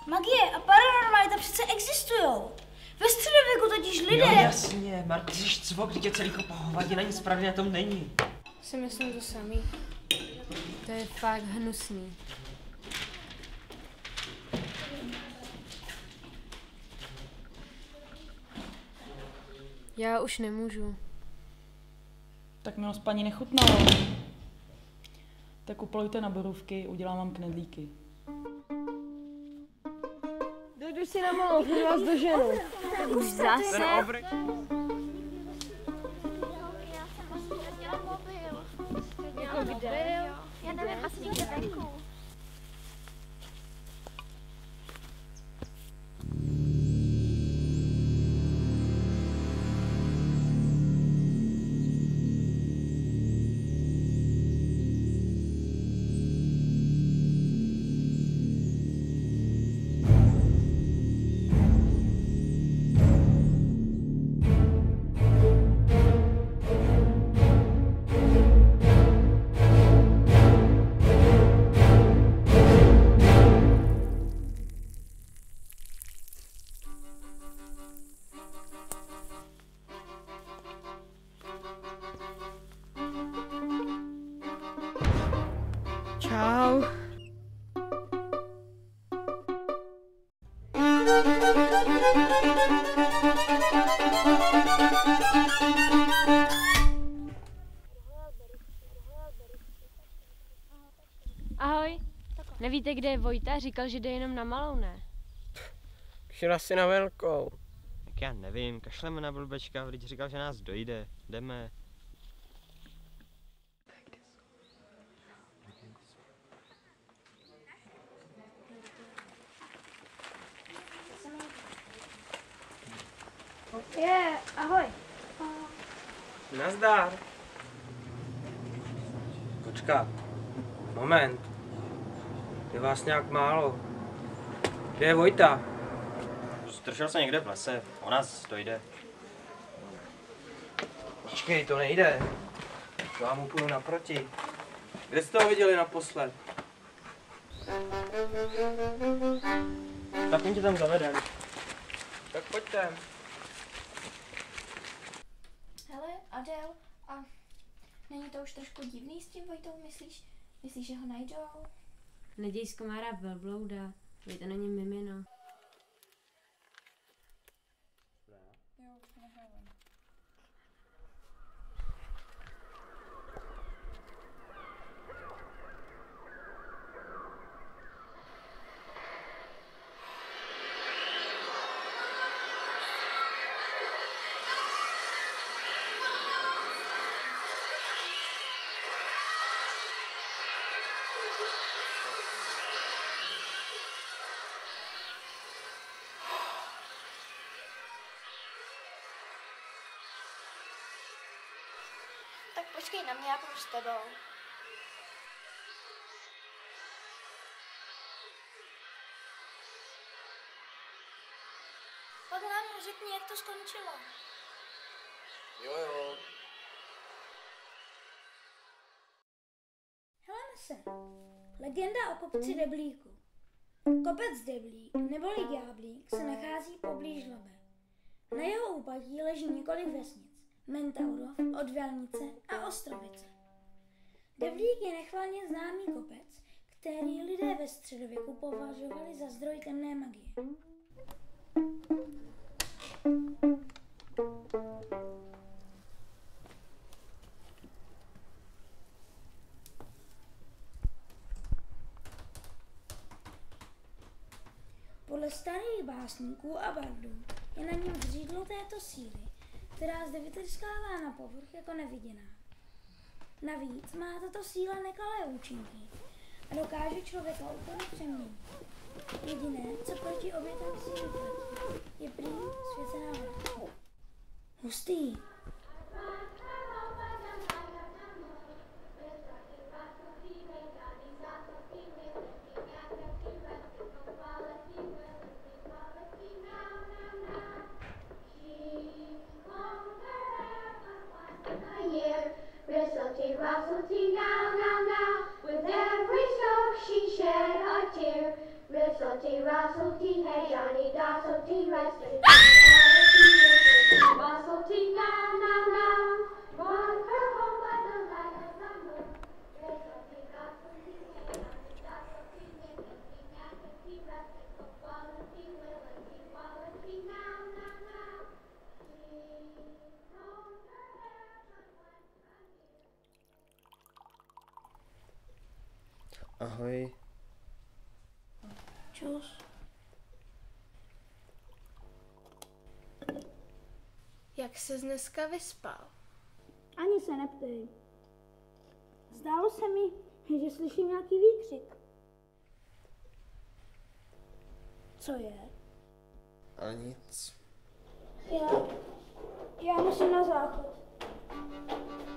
Magie a paranormalita přece existujou. Ve středověku totiž lidé... Jo, jasně, Mark, ty jsi cvok, když je celý kopa hovadina, nic pravdy na tom není. Si myslím to samý. To je fakt hnusný. Já už nemůžu. Tak milost paní nechutnalo. Tak uplojte na borůvky, udělám vám knedlíky. Dojdu si na malou, když vás doženu. Už zase? Jako kde? Já nevím, asi někde venku. Čau. Ahoj. Nevíte, kde je Vojta? Říkal, že jde jenom na malou, ne? Šel asi na velkou. Tak já nevím, kašleme na blbečka, když říkal, že nás dojde. Jdeme. Ahoj. Nazdar. Počkat. Moment. Je vás nějak málo. Kde je Vojta? Zdržel se někde v lese, o nás dojde. Počkej, to nejde. Já mu půjdu naproti. Kde jste ho viděli naposled? Tak tě tam zavedem. Tak pojďte. Hele, Adel, a není to už trošku divný s tím Vojtou, myslíš? Myslíš, že ho najdou? Neděj z komára velblouda. Vojta není mimino. Tak počkej na mě, já půjdu s tebou. Pak nám řekni, jak to skončilo. Jo. Heleme se. Legenda o kopci Deblíku. Kopec Deblík, neboli Ďáblík, se nachází poblíž Labe. Na jeho úpatí leží několik vesnic. Mentaurov, Odvělnice a Ostrovice. Deblík je nechvalně známý kopec, který lidé ve středověku považovali za zdroj temné magie. Podle starých básníků a bardů je na něm vřídlo této síly, která zde vytryskává na povrch jako neviděná. Navíc má tato síla nekalé účinky a dokáže člověka úplně přeměnit. Jediné, co proti obětem síly platí, je prý svěcená voda. Hustý. Rustlety, now, now, now, with every stroke she shed a tear. Whistle-tee, rustle-tee, hey Johnny, dossel-tee, restless. Bustle-tee, now, now, now. Run her home by the light of the moon. Whistle-tee, rustle-tee, hey Johnny, dossel-tee, whistle-tee, nackle-tee, restless. Wallet-tee, willet-tee, wallet-tee, now, now, now. She combed her hair, but went from here. Ahoj. Čus. Jak ses dneska vyspal? Ani se neptej. Zdálo se mi, že slyším nějaký výkřik. Co je? A nic. Já musím na záchod.